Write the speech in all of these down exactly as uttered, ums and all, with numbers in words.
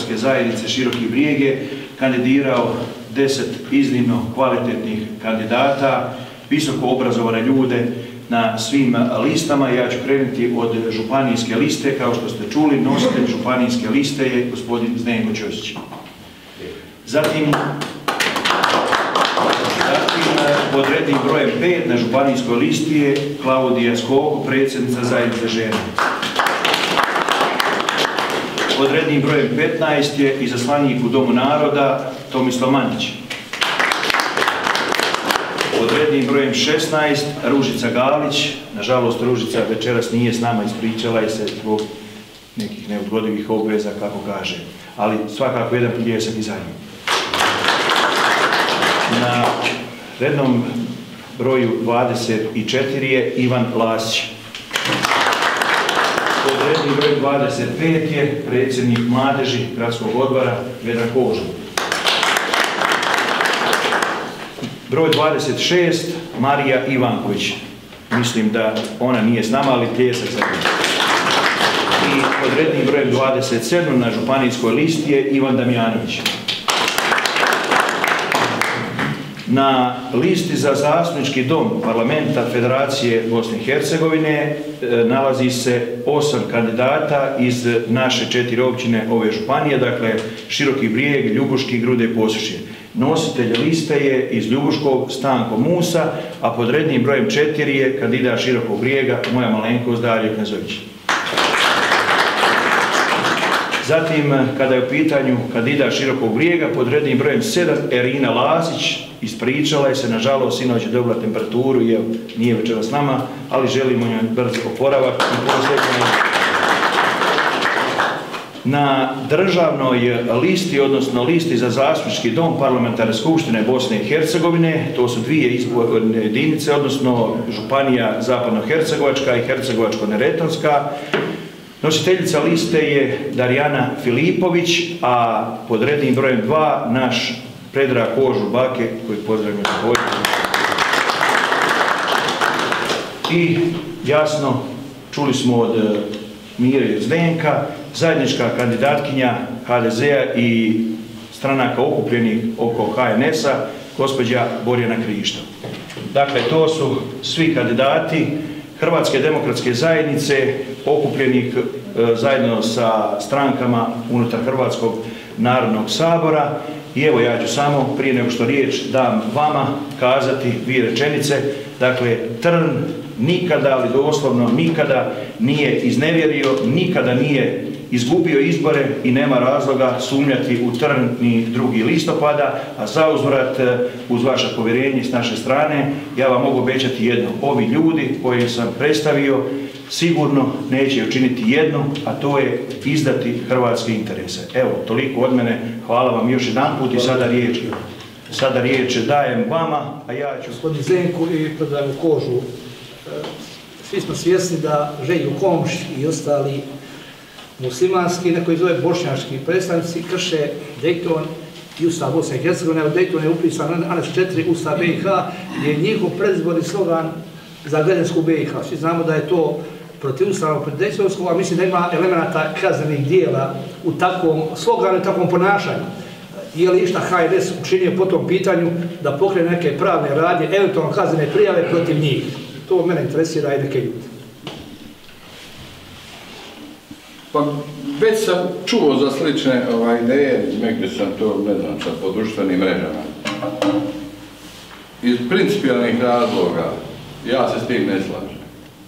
demokratske zajednice Široki Brijeg je kandidirao deset iznimno kvalitetnih kandidata, visoko obrazovane ljude na svim listama. Ja ću krenuti od županijske liste. Kao što ste čuli, nositelj županijske liste je gospodin Zdenko Ćosić. Zatim, zatim pod rednim brojem pet na županijskoj listi je Klaudija Skoko, predsjednica zajednice žena. Pod rednim brojem petnaest je izaslanik u Domu naroda Tomislav Mandić. Pod rednim brojem šesnaest Ružica Galić. Nažalost, Ružica večeras nije s nama, ispričala je se zbog nekih neodgodivih obveza, kako kaže. Ali svakako jedan pljesak i za njim. Na rednom broju dvadeset četiri je Ivan Lasić. Pod rednim brojem dvadeset pet je predsjednik mladeži gradskog odbora Vedran Kožan. Broj dvadeset šest, Marija Ivanković. Mislim da ona nije s nama, ali pljesak za njim. I pod rednim brojem dvadeset sedam na županijskoj listi je Ivan Damjanović. Na listi za zastupnički dom Parlamenta Federacije Bosne i Hercegovine nalazi se osam kandidata iz naše četiri općine ove županije, dakle Široki Brijeg, Ljubuški, Grude i Posušje. Nositelj liste je iz Ljubuškog Stanko Musa, a pod rednim brojem četiri je kandidat Širokog Brijega, moja malenkost Darija Knezović. Zatim, kada je u pitanju kandidat Širokog Brijega, pod rednim brojem sedam Erina Lazić, ispričala je se, nažalost, sinoć je dobila temperaturu i nije večera s nama, ali želimo njoj brz oporavak i posvećenje. Na državnoj listi, odnosno listi za zastupnički dom Parlamentarne skupštine Bosne i Hercegovine, to su dvije izborne jedinice, odnosno Županija Zapadno-Hercegovačka i Hercegovačko-Neretvanska. Nositeljica liste je Darijana Filipović, a pod rednim brojem dva naš Predrag Kožu Bake, koji pozdravljamo također. I jasno, čuli smo od Mire Zdenka, zajednička kandidatkinja ha de zea i stranaka okupljenih oko ha en es a, gospođa Borjana Krišto. Dakle, to su svi kandidati Hrvatske demokratske zajednice, okupljenih e, zajedno sa strankama unutar Hrvatskog narodnog sabora. I evo, ja ću samo, prije nego što riječ dam vama, kazati dvije rečenice. Dakle, Trn nikada, ali doslovno nikada nije iznevjerio, nikada nije izgubio izbore i nema razloga sumnjati u Trn ni drugi listopada, a zauzvrat uz vaše povjerenje s naše strane ja vam mogu obećati jedno. Ovi ljudi koje sam predstavio sigurno neće učiniti jedno, a to je izdati hrvatske interese. Evo, toliko od mene. Hvala vam još jedan put i sada riječ, sada riječ dajem vama, a ja ću... Gospodin Zdenku i Predragu Kožu, svi smo svjesni da Željko Komš i ostali muslimanski, neko zove bošnjački predstavnici, krše Dejton i Ustav Bosne i Hercegovine. U Dejtonu je upisan aneks četiri Ustav be i ha, gdje je njihov predizborni slogan za građansku be i ha. Svi znamo da je to protiv Ustava, protiv Dejtonskog, a mislim da ima elemenata kaznenih dijela u takvom sloganu i takvom ponašanju. Je li išta ha en es učinio po tom pitanju da pokrene neke pravne radnje, eventualno kaznene prijave protiv njih? To mene interesira i neke ljudi. Pa već sam čuo za slične ovaj, ideje, negdje sam to, ne znam, sad po društvenim mrežama. Iz principijalnih razloga ja se s tim ne slažem.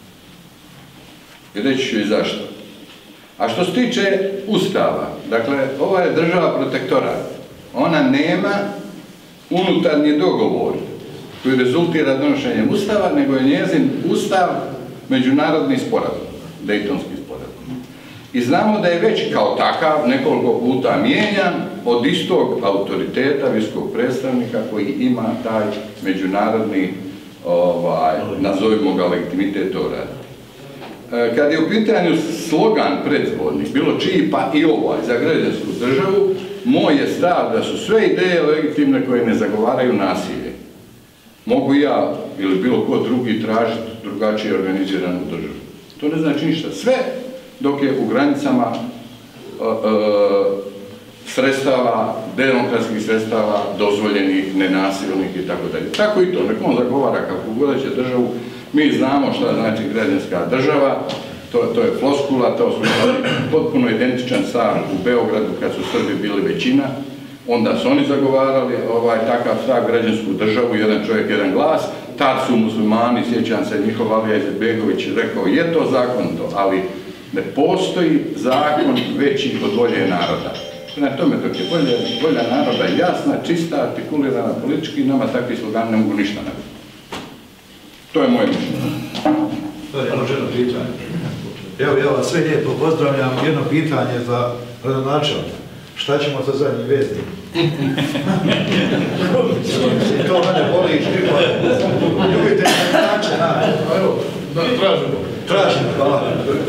I reći ću i zašto. A što se tiče Ustava, dakle, ova je država protektorat. Ona nema unutarnji dogovor koji rezultira donošenjem Ustava, nego je njezin Ustav međunarodni sporazum, Dejtonski sporazum. I znamo da je već kao takav nekoliko puta mijenjan od istog autoriteta, visokog predstavnika koji ima taj međunarodni, ovaj, nazovimo ga, legitimitet to radi. Kad je u pitanju slogan predizborni, bilo čiji pa i ovaj za građansku državu, moj je stav da su sve ideje legitimne koje ne zagovaraju nasilje. Mogu ja ili bilo ko drugi tražiti drugačije organiziranu državu. To ne znači ništa. Sve dok je u granicama uh, uh, sredstava, demokratskih sredstava, dozvoljenih, nenasilnih i tako dalje. Tako i to, nek on zagovara kako godeće državu, mi znamo šta znači građanska država, to, to je floskula, to su potpuno identičan stav u Beogradu kad su Srbi bili većina, onda su oni zagovarali ovaj takav stav, građansku državu, jedan čovjek, jedan glas, tad su muslimani, sjećam se, njihov Alija Izetbegović rekao, je to zakonito, ali ne postoji zakon veći od volje naroda. Na tome dok je volja, volja naroda jasna, čista, artikulirana politički, nama takvi slogani ne mogu ništa napraviti. To je moje mišljenje. To je jedno ženo pitanje. Evo, ja vas sve lijepo pozdravljam. Jedno pitanje za gradonačelnika. Šta ćemo sa zadnjim veznim? To mene boli i štripa. Ljubite gradonače, na, evo, tražimo. Tražimo, hvala.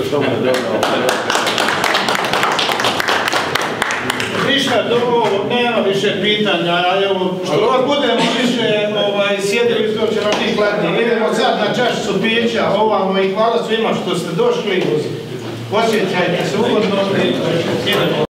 Ništa drugo, nema više pitanja, evo, što god budemo više ovaj, sjedili, to će nam biti hladnije. Idemo sad na čašicu pića, ovamo i hvala svima što ste došli, osjećajte se ugodno i idemo.